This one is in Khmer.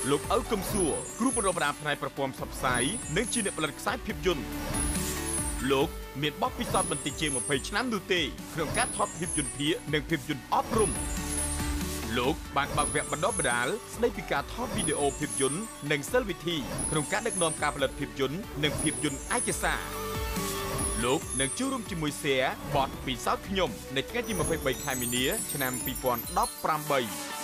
លោកអ៊ៅកឹមសួរគ្រូបណ្ដុះបណ្ដាលផ្នែកប្រព័ន្ធផ្សព្វផ្សាយនិងជាអ្នកផលិតខ្សែភាពយន្តលោកមានបទពិសោធន៍បន្តិចជាង20ឆ្នាំនោះទេក្នុងការថតភាពយន្តភាគនិងភាពយន្តអប់រំលោកបានបើកវគ្គបណ្ដុះបណ្ដាលស្ដីពីការថតវីដេអូភាពយន្តនិងសិល្បវិធីក្នុងការដឹកនាំការផលិតភាពយន្តនិងភាពយន្តឯកសារលោកនឹងចូលរួមជាមួយសៀបទពិសោធន៍ខ្ញុំនៅថ្ងៃទី23ខែមីនាឆ្នាំ2018